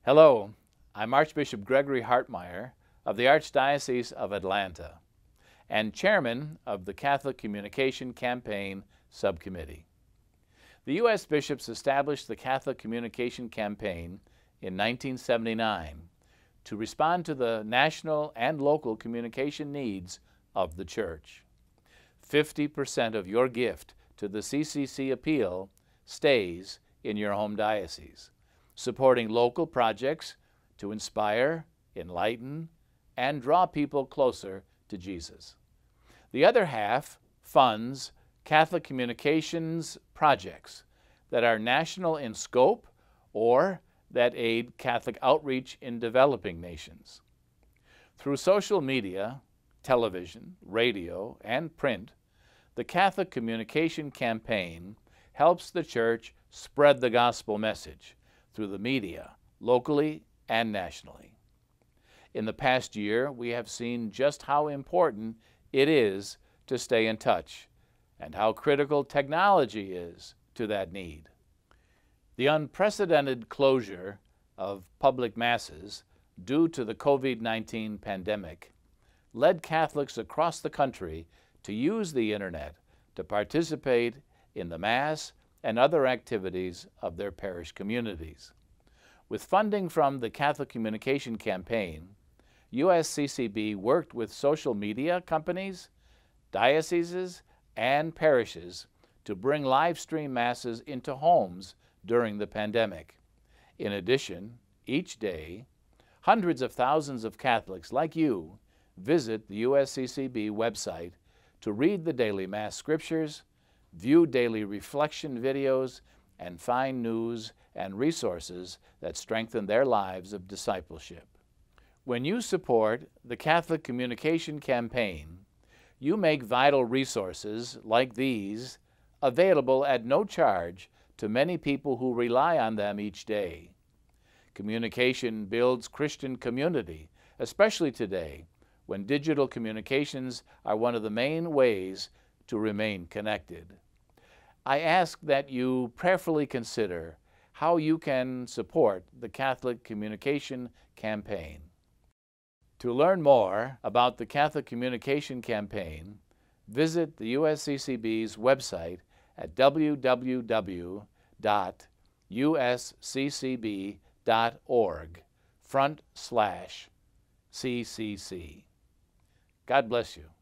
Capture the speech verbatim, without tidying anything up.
Hello, I'm Archbishop Gregory Hartmayer of the Archdiocese of Atlanta and Chairman of the Catholic Communication Campaign Subcommittee. The U S bishops established the Catholic Communication Campaign in nineteen seventy-nine to respond to the national and local communication needs of the Church. fifty percent of your gift to the C C C appeal stays in your home diocese, supporting local projects to inspire, enlighten, and draw people closer to Jesus. The other half funds Catholic communications projects that are national in scope or that aid Catholic outreach in developing nations. Through social media, television, radio, and print, the Catholic Communication Campaign helps the Church spread the gospel message through the media, locally and nationally. In the past year, we have seen just how important it is to stay in touch and how critical technology is to that need. The unprecedented closure of public masses due to the COVID nineteen pandemic led Catholics across the country to use the internet to participate in the Mass and other activities of their parish communities. With funding from the Catholic Communication Campaign, U S C C B worked with social media companies, dioceses, and parishes to bring live stream masses into homes during the pandemic. In addition, each day, hundreds of thousands of Catholics like you visit the U S C C B website to read the daily Mass scriptures, view daily reflection videos, and find news and resources that strengthen their lives of discipleship. When you support the Catholic Communication Campaign, you make vital resources like these available at no charge to many people who rely on them each day. Communication builds Christian community, especially today, when digital communications are one of the main ways to remain connected. I ask that you prayerfully consider how you can support the Catholic Communication Campaign. To learn more about the Catholic Communication Campaign, visit the U S C C B's website at w w w dot u s c c b dot org front slash C C C. God bless you.